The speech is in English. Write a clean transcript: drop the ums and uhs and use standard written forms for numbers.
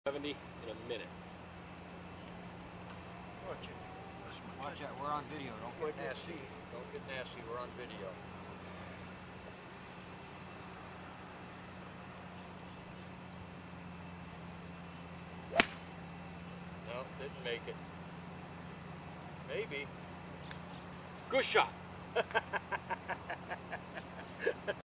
70 in a minute. Watch it. Watch out, we're on video. Don't get nasty. Don't get nasty, we're on video. No, didn't make it. Maybe. Good shot.